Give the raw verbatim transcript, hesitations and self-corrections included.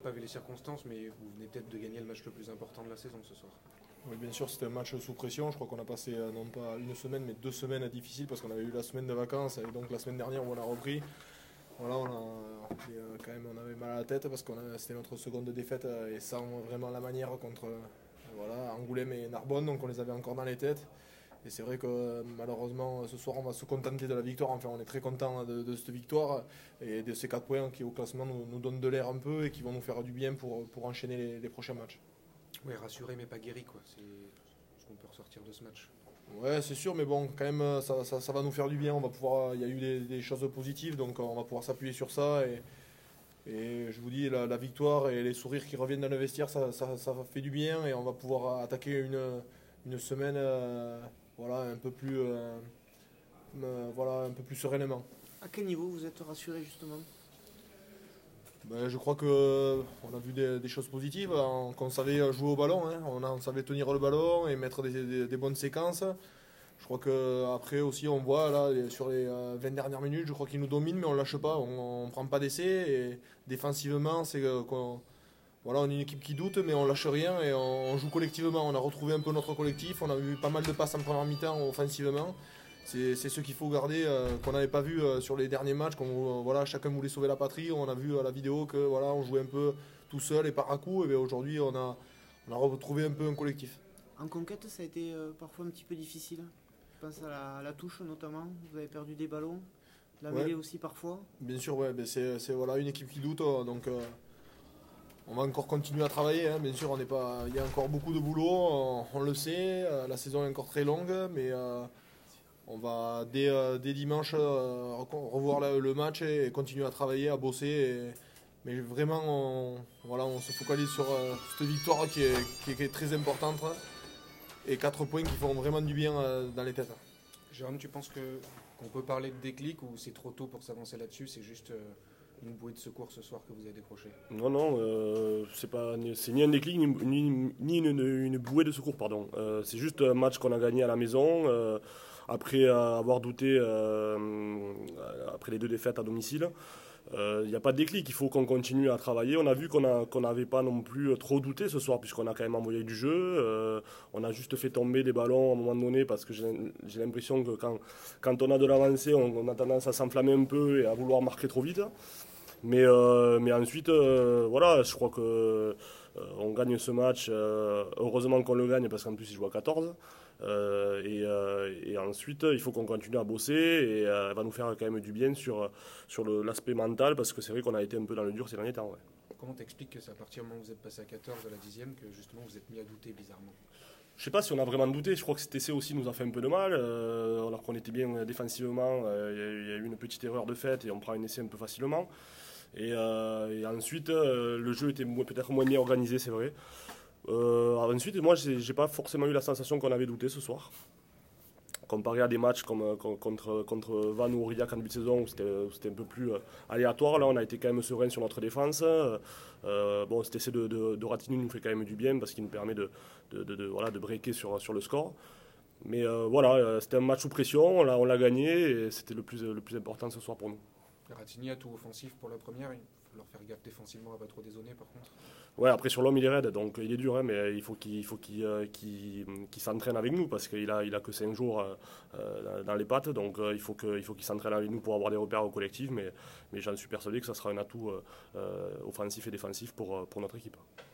pas vu les circonstances, mais vous venez peut-être de gagner le match le plus important de la saison ce soir. Oui, bien sûr, c'était un match sous pression. Je crois qu'on a passé euh, non pas une semaine, mais deux semaines difficiles parce qu'on avait eu la semaine de vacances et donc la semaine dernière où on a repris. Voilà, on, a, et, euh, quand même, on avait mal à la tête parce que c'était notre seconde défaite euh, et sans vraiment la manière contre euh, voilà, Angoulême et Narbonne, donc on les avait encore dans les têtes. Et c'est vrai que euh, malheureusement ce soir on va se contenter de la victoire. Enfin, on est très content de, de cette victoire et de ces quatre points qui au classement nous, nous donnent de l'air un peu et qui vont nous faire du bien pour, pour enchaîner les, les prochains matchs. Oui, rassuré mais pas guéri, quoi. C'est ce qu'on peut ressortir de ce match. Ouais, c'est sûr, mais bon, quand même, ça, ça, ça va nous faire du bien. On va pouvoir, il y a eu des, des choses positives, donc on va pouvoir s'appuyer sur ça. Et, et je vous dis, la, la victoire et les sourires qui reviennent dans le vestiaire, ça, ça, ça fait du bien et on va pouvoir attaquer une, une semaine euh, voilà, un peu plus, euh, euh, voilà, un peu plus sereinement. À quel niveau vous êtes rassuré justement? Ben, je crois qu'on a vu des, des choses positives, qu'on savait jouer au ballon, hein. on, a, on savait tenir le ballon et mettre des, des, des bonnes séquences. Je crois qu'après aussi on voit là, sur les vingt dernières minutes, je crois qu'ils nous dominent mais on ne lâche pas, on ne prend pas d'essai. Et défensivement, c'est qu'on voilà, on est une équipe qui doute mais on ne lâche rien et on, on joue collectivement. On a retrouvé un peu notre collectif, on a eu pas mal de passes en première mi-temps offensivement. C'est ce qu'il faut garder, euh, qu'on n'avait pas vu euh, sur les derniers matchs, quand euh, voilà, chacun voulait sauver la patrie. On a vu à la vidéo que voilà, on jouait un peu tout seul et par à coup. Et aujourd'hui, on a, on a retrouvé un peu un collectif. En conquête, ça a été euh, parfois un petit peu difficile. Je pense à la, à la touche notamment. Vous avez perdu des ballons, la ouais. mêlée aussi parfois. Bien sûr, ouais, c'est voilà, une équipe qui doute. Donc euh, on va encore continuer à travailler. Hein. Bien sûr, on n'est pas, il y a encore beaucoup de boulot, on, on le sait. Euh, la saison est encore très longue, mais euh, on va dès, euh, dès dimanche euh, revoir le, le match et, et continuer à travailler, à bosser. Et, mais vraiment, on, voilà, on se focalise sur euh, cette victoire qui est, qui, est, qui est très importante et quatre points qui font vraiment du bien euh, dans les têtes. Jérôme, tu penses que qu'on peut parler de déclic ou c'est trop tôt pour s'avancer là-dessus? C'est juste euh, une bouée de secours ce soir que vous avez décroché? Non, non, euh, c'est pas, c'est ni un déclic ni, ni, ni une, une bouée de secours, pardon. Euh, c'est juste un match qu'on a gagné à la maison. Euh, après avoir douté euh, après les deux défaites à domicile. Il euh, n'y a pas de déclic, il faut qu'on continue à travailler. On a vu qu'on qu'on n'avait pas non plus trop douté ce soir, puisqu'on a quand même envoyé du jeu. Euh, on a juste fait tomber des ballons à un moment donné, parce que j'ai l'impression que quand, quand on a de l'avancée, on, on a tendance à s'enflammer un peu et à vouloir marquer trop vite. Mais, euh, mais ensuite, euh, voilà, je crois que euh, on gagne ce match. Euh, heureusement qu'on le gagne, parce qu'en plus, il joue à quatorze. Euh, et, euh, et ensuite, il faut qu'on continue à bosser et euh, elle va nous faire quand même du bien sur, sur l'aspect mental, parce que c'est vrai qu'on a été un peu dans le dur ces derniers temps. Ouais. Comment t'expliques que c'est à partir du moment où vous êtes passé à quatorze de la dixième que justement vous êtes mis à douter bizarrement? Je sais pas si on a vraiment douté, je crois que cet essai aussi nous a fait un peu de mal, euh, alors qu'on était bien défensivement, euh, il y a eu une petite erreur de fait et on prend un essai un peu facilement. Et, euh, et ensuite, euh, le jeu était peut-être moins bien organisé, c'est vrai. Euh, ensuite, moi, j'ai pas forcément eu la sensation qu'on avait douté ce soir. Comparé à des matchs comme, comme contre, contre Vannes ou Aurillac en début de saison où c'était un peu plus euh, aléatoire, là on a été quand même serein sur notre défense. Euh, bon, cet essai de, de, de Ratignolle nous fait quand même du bien parce qu'il nous permet de, de, de, de, voilà, de breaker sur, sur le score. Mais euh, voilà, c'était un match sous pression, on l'a gagné et c'était le plus, le plus important ce soir pour nous. Ratignolle a tout offensif pour la première, il faut leur faire gaffe défensivement à pas trop dézonner par contre. Ouais, après sur l'homme il est raide, donc il est dur, hein, mais il faut qu'il faut qu'il euh, qu'il, qu'il s'entraîne avec nous parce qu'il a, il a que cinq jours euh, dans les pattes, donc euh, il faut qu'il faut qu'il s'entraîne avec nous pour avoir des repères au collectif, mais, mais j'en suis persuadé que ça sera un atout euh, offensif et défensif pour, pour notre équipe.